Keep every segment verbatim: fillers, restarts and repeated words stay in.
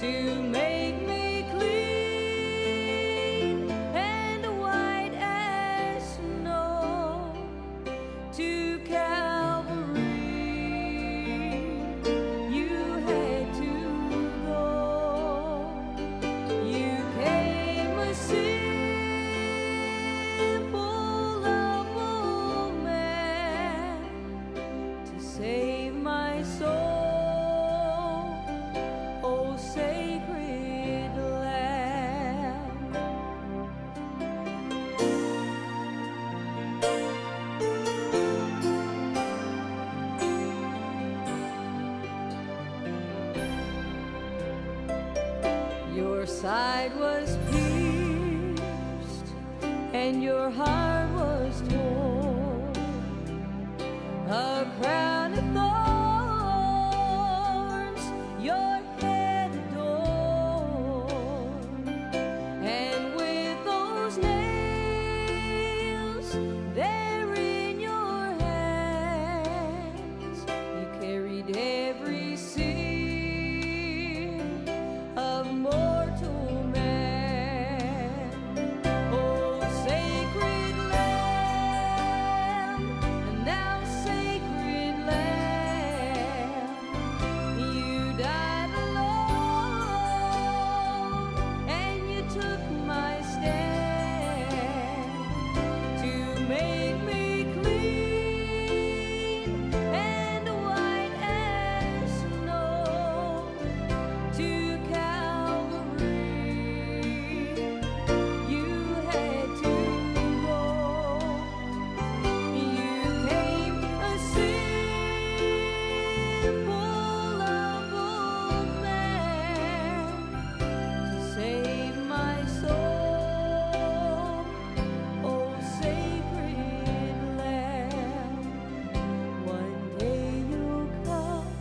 to make me clean and white as snow. To Calvary you had to go. You came a simple, humble man to save my soul, oh sacred Lamb. Your side was pierced and your heart was torn, a crown of thorns your head adorned, and with those nails there in your hands, you carried every sin of mortal man. Oh, sacred Lamb, and thou sacred Lamb, you died alone, and you took my stand to make me clean and white as snow. To Calvary you had to go. You came a simple, humble man to save my soul, oh sacred Lamb. One day you'll come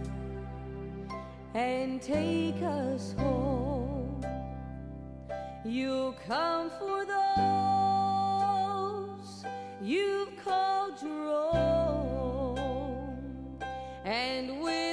and take us home. You'll come for those you've called your own, and with